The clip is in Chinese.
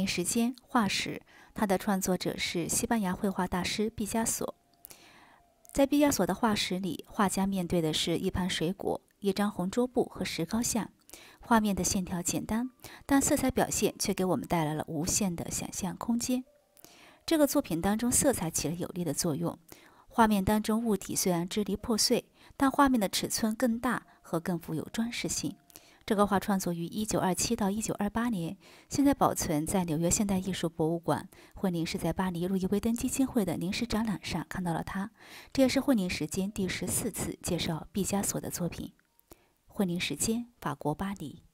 时间画史，它的创作者是西班牙绘画大师毕加索。在毕加索的画史里，画家面对的是一盘水果、一张红桌布和石膏像。画面的线条简单，但色彩表现却给我们带来了无限的想象空间。这个作品当中，色彩起了有力的作用。画面当中物体虽然支离破碎，但画面的尺寸更大和更富有装饰性。这个画创作于1927到1928年，现在保存在纽约现代艺术博物馆。惠宁是在巴黎路易威登基金会的临时展览上看到了它，这也是惠宁时间第14次介绍毕加索的作品。惠宁时间，法国巴黎。